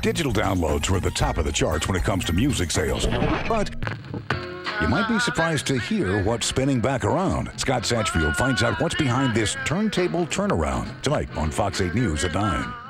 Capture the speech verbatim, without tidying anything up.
Digital downloads were at the top of the charts when it comes to music sales. But you might be surprised to hear what's spinning back around. Scott Satchfield finds out what's behind this turntable turnaround tonight on Fox eight News at nine.